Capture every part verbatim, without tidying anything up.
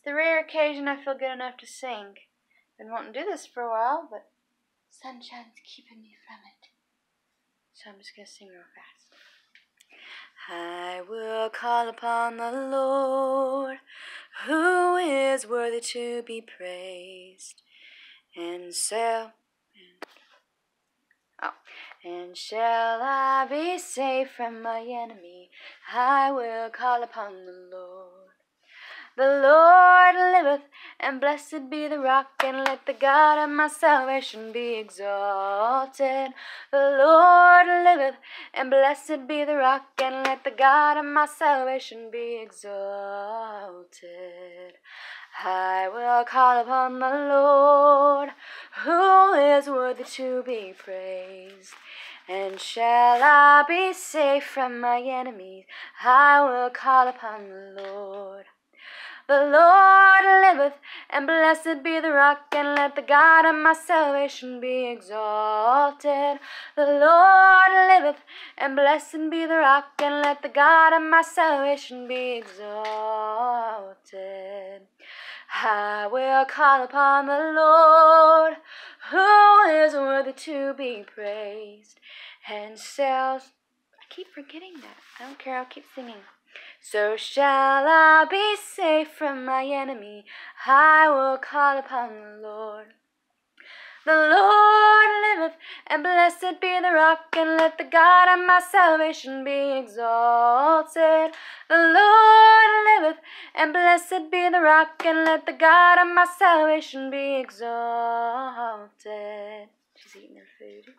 It's the rare occasion I feel good enough to sing. Been wanting to do this for a while, but sunshine's keeping me from it. So I'm just going to sing real fast. I will call upon the Lord, who is worthy to be praised, and shall, oh, and shall I be safe from my enemy, I will call upon the Lord. The Lord liveth, and blessed be the rock, and let the God of my salvation be exalted. The Lord liveth, and blessed be the rock, and let the God of my salvation be exalted. I will call upon the Lord, who is worthy to be praised. And shall I be safe from my enemies, I will call upon the Lord. The Lord liveth, and blessed be the rock, and let the God of my salvation be exalted. The Lord liveth, and blessed be the rock, and let the God of my salvation be exalted. I will call upon the Lord, who is worthy to be praised, and shall... I keep forgetting that. I don't care, I'll keep singing. So shall I be safe from my enemy, I will call upon the Lord. The Lord liveth, and blessed be the rock, and let the God of my salvation be exalted. The Lord liveth, and blessed be the rock, and let the God of my salvation be exalted. She's eating her food.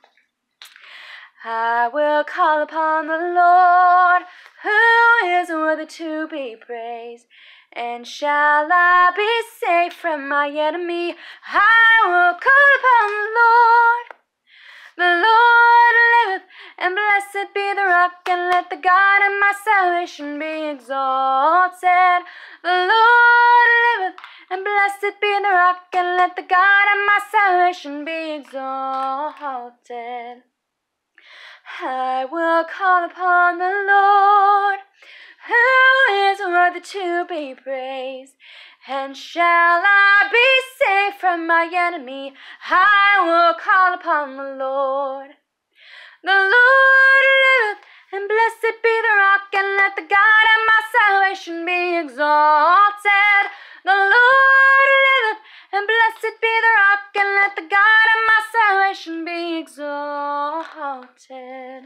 I will call upon the Lord, who is worthy to be praised. And shall I be safe from my enemy, I will call upon the Lord. The Lord liveth, and blessed be the rock, and let the God of my salvation be exalted. The Lord liveth, and blessed be the rock, and let the God of my salvation be exalted. I will call upon the Lord, who is worthy to be praised. And shall I be safe from my enemy, I will call upon the Lord. The Lord liveth, and blessed be the rock, and let the God of my salvation be exalted. The Lord liveth, and blessed be the rock, and let the God of my salvation be exalted.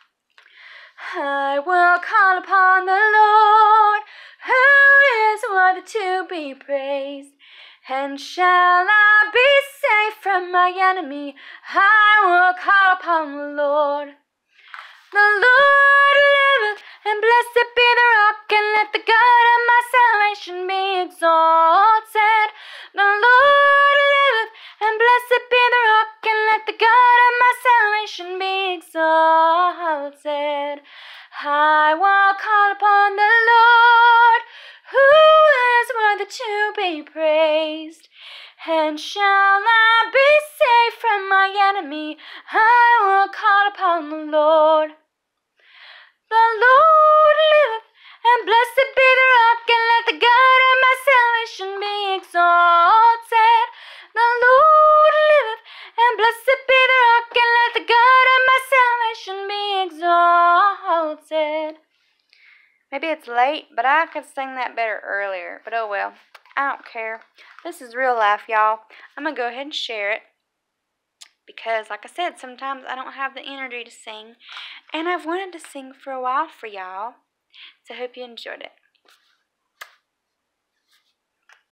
I will call upon the Lord, who is worthy to be praised. And shall I be safe from my enemy, I will call upon the Lord. The Lord liveth, and blessed be the rock, and let the God of my salvation be exalted. The Lord liveth, and blessed be the rock, and let the God of my salvation be exalted. I will call upon the Lord, who is worthy to be praised. And shall I be safe from my enemy, I will call upon the Lord. The Lord liveth, and blessed be the rock, and let the God of my salvation be exalted. The Lord liveth, and blessed be the rock, and let the God of my salvation be exalted. Maybe it's late, but I could sing that better earlier, but oh well. I don't care. This is real life, y'all. I'm going to go ahead and share it. Because, like I said, sometimes I don't have the energy to sing. And I've wanted to sing for a while for y'all. So I hope you enjoyed it.